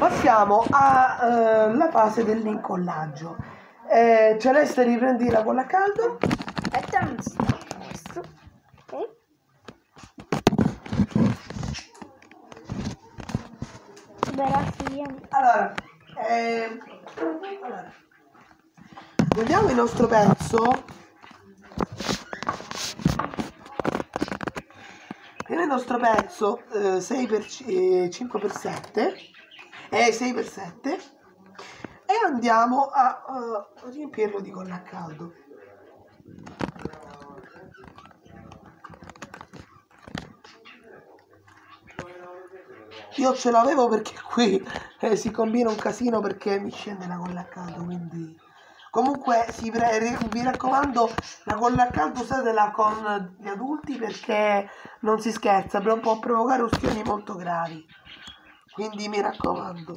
passiamo alla fase dell'incollaggio. Celeste, riprendi la colla a caldo. Aspetta, non si sta questo. Ok. Allora, vediamo il nostro pezzo. Il nostro pezzo 5x7 è 6x7 e andiamo a riempirlo di colla a caldo. Io ce l'avevo perché qui si combina un casino perché mi scende la colla a caldo, quindi comunque vi raccomando, la colla a caldo usatela con gli adulti perché non si scherza, può provocare ustioni molto gravi, quindi mi raccomando.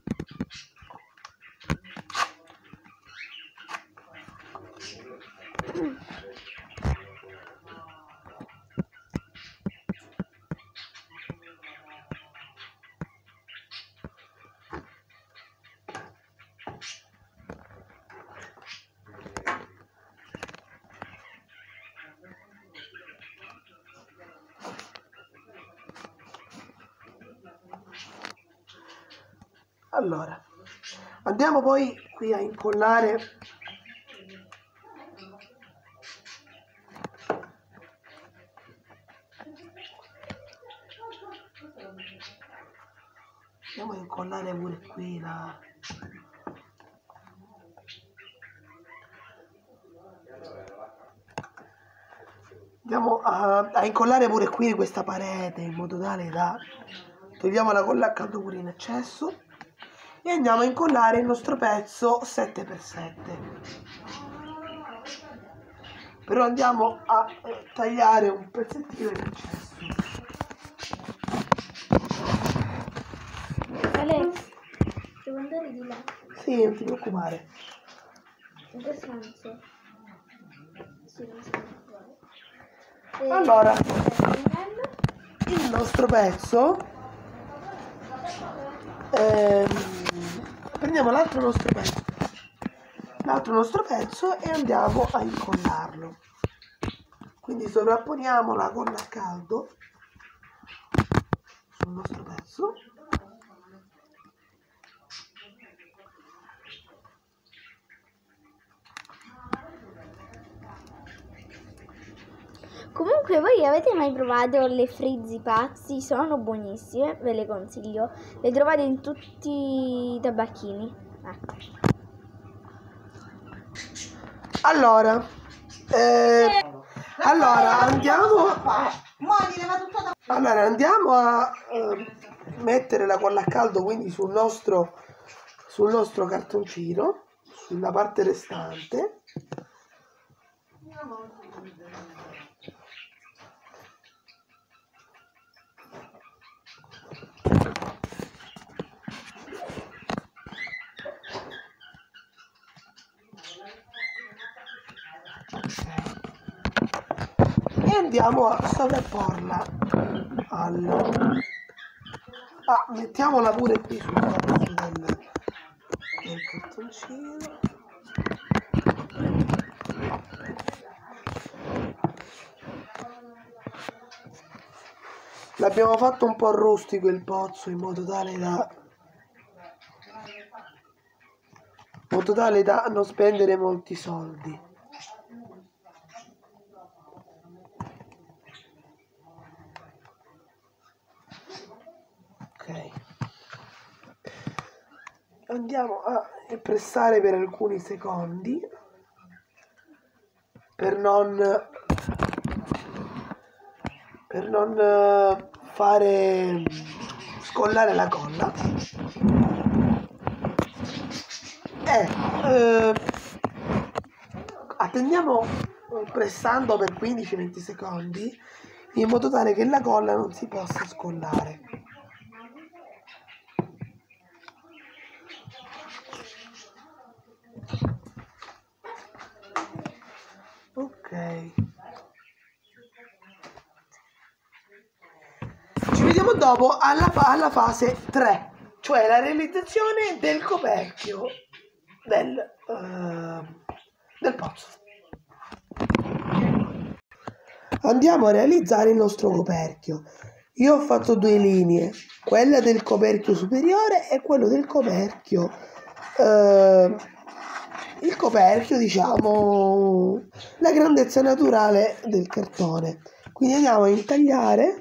Allora, andiamo poi qui a incollare pure qui la... Andiamo a incollare pure qui questa parete in modo tale da... Togliamo la colla a caldo pure in eccesso e andiamo a incollare il nostro pezzo 7x7. Però andiamo a tagliare un pezzettino in eccesso. Alex, devo andare di là. Sì, non ti preoccupare. In che senso? Sì, non si può fare. Allora, il nostro pezzo, prendiamo l'altro nostro pezzo e andiamo a incollarlo. Quindi sovrapponiamo la colla a caldo sul nostro pezzo. Comunque voi avete mai provato le frizzi pazzi? Sono buonissime, ve le consiglio. Le trovate in tutti i tabacchini. Ecco. Allora andiamo a mettere la colla a caldo quindi sul nostro cartoncino, sulla parte restante. E andiamo a sovrapporla mettiamola pure qui sul pezzo del cartoncino. L'abbiamo fatto un po' rustico il pozzo in modo tale da non spendere molti soldi. Ok, andiamo a pressare per alcuni secondi per non fare scollare la colla attendiamo pressando per 15-20 secondi in modo tale che la colla non si possa scollare. Ok, ci vediamo dopo alla fase 3. cioè la realizzazione del coperchio del pozzo. Andiamo a realizzare il nostro coperchio. Io ho fatto 2 linee, quella del coperchio superiore e quello del coperchio, il coperchio, diciamo, la grandezza naturale del cartone. Quindi andiamo a intagliare.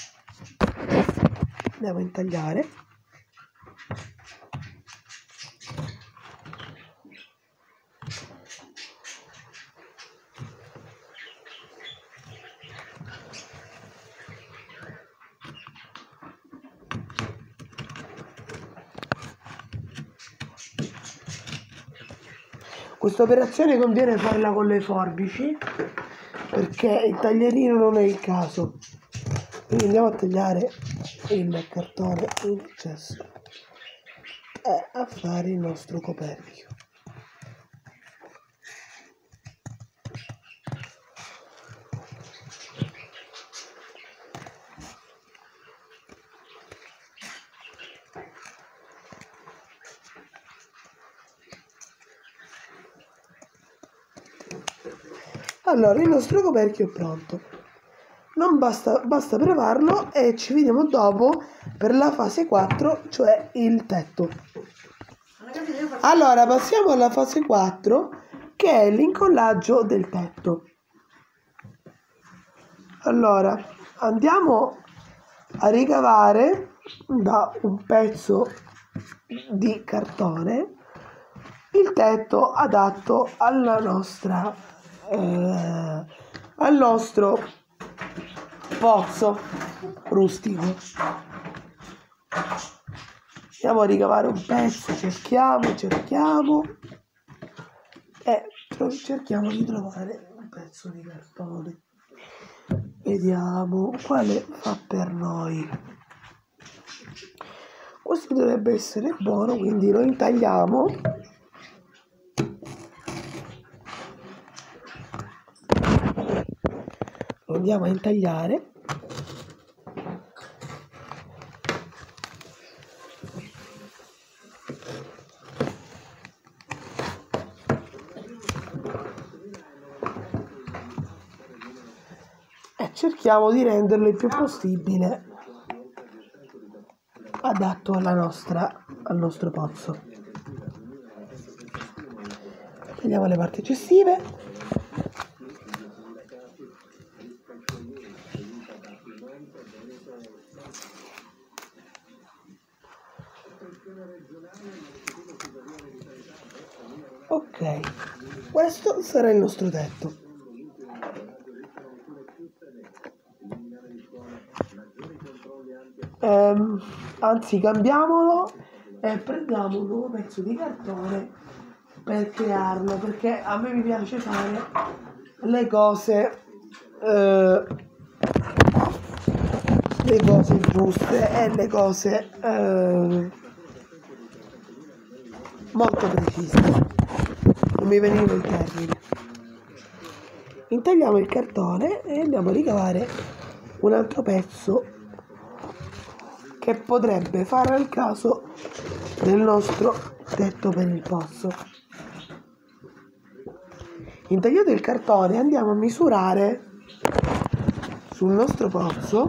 Questa operazione conviene farla con le forbici perché il taglierino non è il caso. Quindi andiamo a tagliare il cartone in eccesso e a fare il nostro coperchio. Allora, il nostro coperchio è pronto. Non basta prepararlo e ci vediamo dopo per la fase 4, cioè il tetto. Allora, passiamo alla fase 4, che è l'incollaggio del tetto. Allora, andiamo a ricavare da un pezzo di cartone il tetto adatto alla nostra al nostro pozzo rustico. Andiamo a ricavare un pezzo, cerchiamo e cerchiamo di trovare un pezzo di cartone. Vediamo quale fa per noi. Questo dovrebbe essere buono, quindi lo intagliamo. Lo andiamo a intagliare. E cerchiamo di renderlo il più possibile adatto al nostro pozzo. Tagliamo le parti eccessive. Ok, questo sarà il nostro tetto. Anzi, cambiamolo e prendiamo un nuovo pezzo di cartone per crearlo, perché a me mi piace fare le cose giuste e le cose molto precise. Non mi veniva il termine. Intagliamo il cartone e andiamo a ricavare un altro pezzo che potrebbe fare al caso del nostro tetto per il pozzo. Intagliato il cartone, andiamo a misurare sul nostro pozzo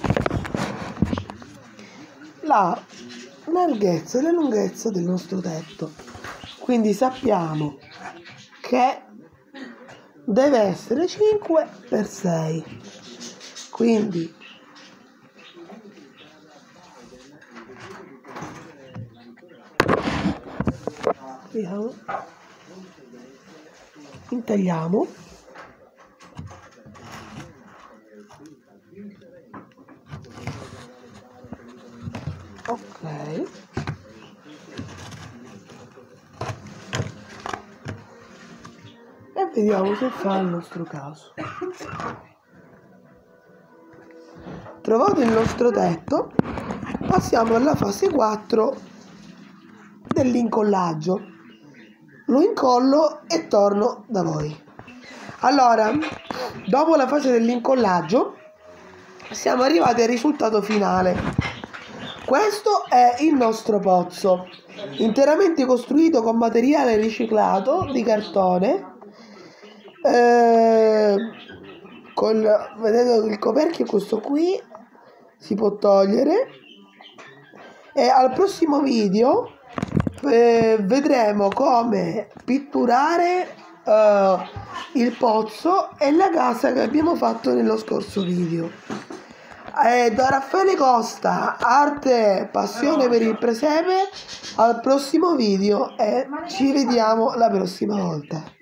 la larghezza e la lunghezza del nostro tetto. Quindi sappiamo che deve essere 5 x 6. Quindi intagliamo. Ok, e vediamo se fa il nostro caso. Trovato il nostro tetto, passiamo alla fase 4 dell'incollaggio. Lo incollo e torno da voi. Allora, dopo la fase dell'incollaggio siamo arrivati al risultato finale. Questo è il nostro pozzo, interamente costruito con materiale riciclato di cartone. Vedete, il coperchio è questo qui, si può togliere. E al prossimo video vedremo come pitturare il pozzo e la casa che abbiamo fatto nello scorso video. Da Raffaele Costa, arte, passione per il presepe, al prossimo video e ci vediamo la prossima volta.